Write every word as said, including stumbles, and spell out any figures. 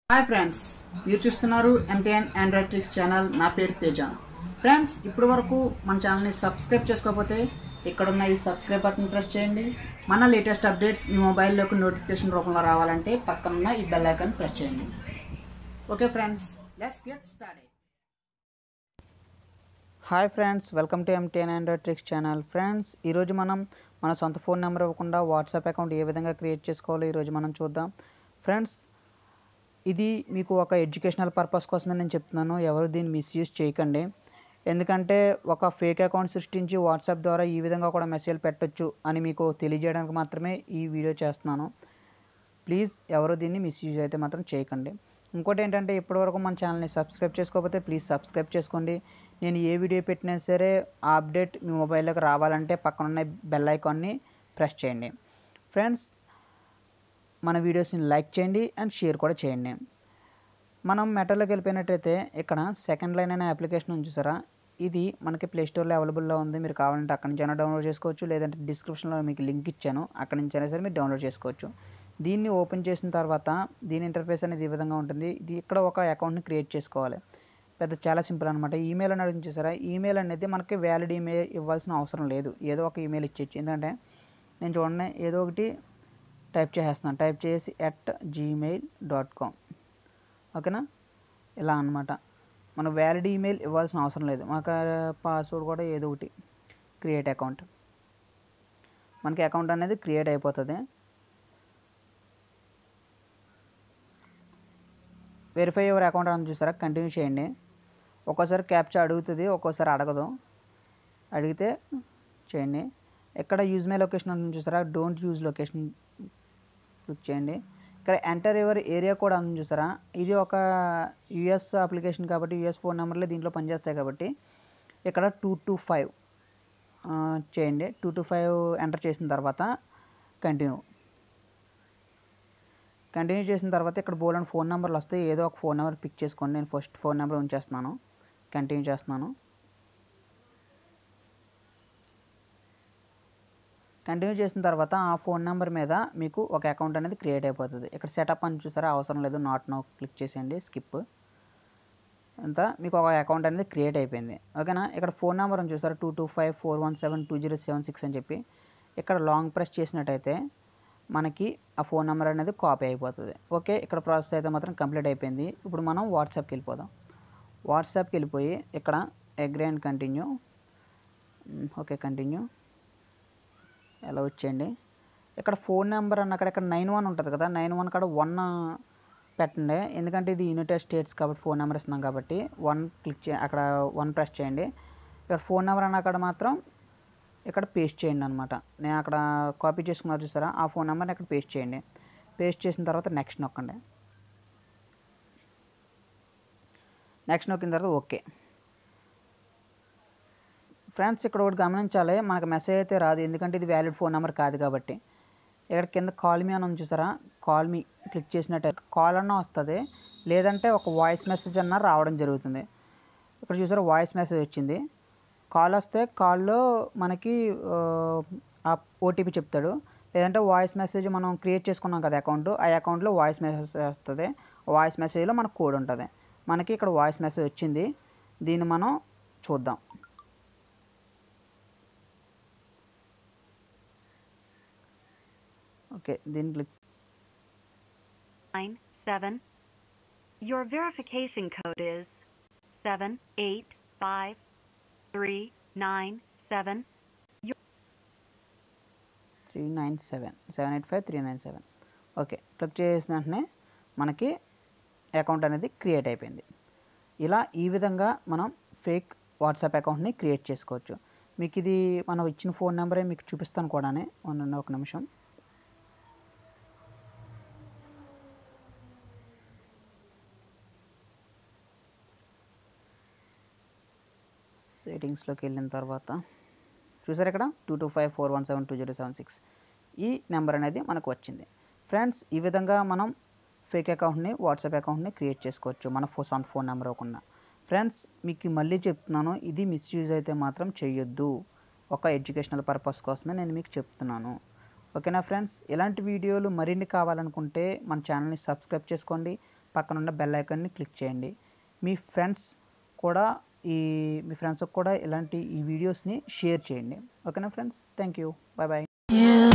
Hi friends, మీరు చూస్తున్నారు MTN Android tricks channel. నా పేరు తేజ. ఫ్రెండ్స్, ఇప్పటి వరకు మన ఛానల్ని సబ్స్క్రైబ్ చేసుకోకపోతే ఇక్కడున్న ఈ సబ్స్క్రైబ్ బటన్ ప్రెస్ చేయండి. మన లేటెస్ట్ అప్డేట్స్ మీ మొబైల్లోకి నోటిఫికేషన్ రూపంలో రావాలంటే పక్కనున్న ఈ బెల్ ఐకాన్ ప్రెస్ చేయండి. Okay friends, let's get started. Hi friends, welcome to MTN Android tricks channel. Friends, ఈరోజు మనం మన సొంత ఫోన్ నెంబర్ ఇవ్వకుండా వాట్సాప్ అకౌంట్ ఏ విధంగా క్రియేట్ చేసుకోవాలో ఈరోజు మనం చూద్దాం. ఫ్రెండ్స్, ఇది మీకు ఒక ఎడ్యుకేషనల్ పర్పస్ కోసమే నేను చెప్తున్నాను. ఎవరు దీన్ని మిస్యూజ్ చేయకండి. ఎందుకంటే ఒక ఫేక్ అకౌంట్ సృష్టించి వాట్సాప్ ద్వారా ఈ విధంగా కూడా మెసేజ్ పెట్టొచ్చు అని మీకు తెలియజేయడానికి మాత్రమే ఈ వీడియో చేస్తున్నాను. ప్లీజ్ ఎవరు దీన్ని మిస్యూజ్ అయితే మాత్రం చేయకండి. ఇంకోటి ఏంటంటే, ఇప్పటివరకు మన ఛానల్ని సబ్స్క్రైబ్ చేసుకోకపోతే ప్లీజ్ సబ్స్క్రైబ్ చేసుకోండి. నేను ఏ వీడియో పెట్టినా సరే ఆ అప్డేట్ మీ మొబైల్లోకి రావాలంటే పక్కనున్న బెల్ ఐకాన్ని ప్రెస్ చేయండి. ఫ్రెండ్స్, మన వీడియోస్ని లైక్ చేయండి అండ్ షేర్ కూడా చేయండి. మనం మెటర్లోకి వెళ్ళిపోయినట్టయితే ఇక్కడ సెకండ్ లైన్ అనే అప్లికేషన్ ఉంది చూసారా, ఇది మనకి ప్లేస్టోర్లో అవైలబుల్లో ఉంది. మీరు కావాలంటే అక్కడి నుంచి అయినా డౌన్లోడ్ చేసుకోవచ్చు, లేదంటే డిస్క్రిప్షన్లో మీకు లింక్ ఇచ్చాను, అక్కడి నుంచి అయినా సరే మీరు డౌన్లోడ్ చేసుకోవచ్చు. దీన్ని ఓపెన్ చేసిన తర్వాత దీని ఇంటర్ఫేస్ అనేది ఈ విధంగా ఉంటుంది. ఇది ఇక్కడ ఒక అకౌంట్ని క్రియేట్ చేసుకోవాలి. పెద్ద చాలా సింపుల్ అనమాట. ఈమెయిల్ అని అడిగింది చూసారా, ఈమెయిల్ అనేది మనకి వ్యాలిడ్ ఈమెయిల్ ఇవ్వాల్సిన అవసరం లేదు. ఏదో ఒక ఈమెయిల్ ఇచ్చేయచ్చు. ఎందుకంటే నేను చూడండి ఏదో ఒకటి టైప్ చేసేస్తున్నాను. టైప్ చేసి ఎట్ జీమెయిల్ డాట్ కామ్ ఓకేనా, ఇలా అనమాట. మనం వ్యాలిడ్ ఈమెయిల్ ఇవ్వాల్సిన అవసరం లేదు. మాకు పాస్వర్డ్ కూడా ఏదో ఒకటి క్రియేట్ అకౌంట్, మనకి అకౌంట్ అనేది క్రియేట్ అయిపోతుంది. వెరిఫై యువర్ అకౌంట్ అని చూసారా, కంటిన్యూ చేయండి. ఒక్కోసారి క్యాప్చా అడుగుతుంది, ఒక్కోసారి అడగదు. అడిగితే చేయండి. ఇక్కడ యూజ్ మై లొకేషన్ అని చూసారా, డోంట్ యూజ్ లొకేషన్ క్లిక్ చేయండి. ఇక్కడ ఎంటర్ యువర్ ఏరియా కోడ్ అని చూసారా, ఇది ఒక యూఎస్ అప్లికేషన్ కాబట్టి యూఎస్ ఫోన్ నెంబర్లే దీంట్లో పనిచేస్తాయి కాబట్టి ఇక్కడ టూ టూ ఫైవ్ చేయండి. టూ టూ ఫైవ్ ఎంటర్ చేసిన తర్వాత కంటిన్యూ కంటిన్యూ చేసిన తర్వాత ఇక్కడ బోల్డ్ ఫోన్ నెంబర్లు వస్తాయి. ఏదో ఒక ఫోన్ నెంబర్ పిక్ చేసుకోండి. నేను ఫస్ట్ ఫోన్ నెంబర్ ఉంచేస్తున్నాను. కంటిన్యూ చేస్తున్నాను. కంటిన్యూ చేసిన తర్వాత ఆ ఫోన్ నెంబర్ మీద మీకు ఒక అకౌంట్ అనేది క్రియేట్ అయిపోతుంది. ఇక్కడ సెటప్ అని చూసారా, అవసరం లేదు, నాట్ నౌ క్లిక్ చేసేయండి, స్కిప్. అంతా మీకు ఒక అకౌంట్ అనేది క్రియేట్ అయిపోయింది. ఓకేనా. ఇక్కడ ఫోన్ నెంబర్ అని చూసారా, two two five four one seven two zero seven six అని చెప్పి ఇక్కడ లాంగ్ ప్రెస్ చేసినట్టయితే మనకి ఆ ఫోన్ నెంబర్ అనేది కాపీ అయిపోతుంది. ఓకే, ఇక్కడ ప్రాసెస్ అయితే మాత్రం కంప్లీట్ అయిపోయింది. ఇప్పుడు మనం వాట్సాప్కి వెళ్ళిపోదాం. వాట్సాప్కి వెళ్ళిపోయి ఇక్కడ agree and continue. Okay, continue ఎలా వచ్చేయండి. ఇక్కడ ఫోన్ నెంబర్ అన్న అక్కడ ఇక్కడ నైన్ వన్ ఉంటుంది కదా, నైన్ వన్ కాడ వన్ పెట్టండి. ఎందుకంటే ఇది యునైటెడ్ స్టేట్స్ కాబట్టి ఫోన్ నెంబర్ ఇస్తున్నాం కాబట్టి వన్ క్లిక్ చే అక్కడ వన్ ప్రెస్ చేయండి. ఇక్కడ ఫోన్ నెంబర్ అన్న అక్కడ మాత్రం ఇక్కడ పేస్ట్ చేయండి అనమాట. నేను అక్కడ కాపీ చేసుకున్నారు చూసారా, ఆ ఫోన్ నెంబర్ని ఇక్కడ పేస్ట్ చేయండి. పేస్ట్ చేసిన తర్వాత నెక్స్ట్ నొక్కండి. నెక్స్ట్ నొక్కిన తర్వాత ఓకే. ఫ్రెండ్స్, ఇక్కడ ఒకటి గమనించాలి, మనకు మెసేజ్ అయితే రాదు, ఎందుకంటే ఇది వ్యాలిడ్ ఫోన్ నెంబర్ కాదు కాబట్టి. ఇక్కడ కింద కాల్ మీ అని ఉంది చూసారా, కాల్ మీ క్లిక్ చేసినట్టయితే కాల్ అన్న వస్తుంది, లేదంటే ఒక వాయిస్ మెసేజ్ అన్న రావడం జరుగుతుంది. ఇక్కడ చూసారా వాయిస్ మెసేజ్ వచ్చింది. కాల్ వస్తే కాల్లో మనకి ఓటీపీ చెప్తాడు, లేదంటే వాయిస్ మెసేజ్ మనం క్రియేట్ చేసుకున్నాం కదా అకౌంట్, ఆ అకౌంట్లో వాయిస్ మెసేజ్ వస్తుంది. వాయిస్ మెసేజ్లో మనకు కోడ్ ఉంటుంది. మనకి ఇక్కడ వాయిస్ మెసేజ్ వచ్చింది. దీన్ని మనం చూద్దాం. ఓకే, దీన్ని click nine seven. Your verification code is seven eight five three nine seven. Three nine seven seven eight five three nine seven okay, click చేసిన వెంటనే మనకి అకౌంట్ అనేది క్రియేట్ అయిపోయింది. ఇలా ఈ విధంగా మనం ఫేక్ వాట్సాప్ అకౌంట్ని క్రియేట్ చేసుకోవచ్చు. మీకు ఇది మనం ఇచ్చిన ఫోన్ నెంబరే మీకు చూపిస్తాను కూడా. ఉన్న ఒక నిమిషం. సెట్టింగ్స్లోకి వెళ్ళిన తర్వాత చూసారు ఇక్కడ two two five four one seven two zero seven six ఈ నెంబర్ అనేది మనకు వచ్చింది. ఫ్రెండ్స్, ఈ విధంగా మనం ఫేక్ అకౌంట్ని వాట్సాప్ అకౌంట్ని క్రియేట్ చేసుకోవచ్చు మన ఫో సొంత ఫోన్ నెంబర్ ఇవ్వకుండా. ఫ్రెండ్స్, మీకు మళ్ళీ చెప్తున్నాను, ఇది మిస్యూజ్ అయితే మాత్రం చేయొద్దు. ఒక ఎడ్యుకేషనల్ పర్పస్ కోసమే నేను మీకు చెప్తున్నాను. ఓకేనా ఫ్రెండ్స్, ఇలాంటి వీడియోలు మరిన్ని కావాలనుకుంటే మన ఛానల్ని సబ్స్క్రైబ్ చేసుకోండి. పక్కనున్న బెల్ ఐకాన్ని క్లిక్ చేయండి. మీ ఫ్రెండ్స్ కూడా ఈ మీ ఫ్రెండ్స్కి కూడా ఇలాంటి ఈ వీడియోస్ని షేర్ చేయండి. ఓకేనా friends, thank you, bye bye.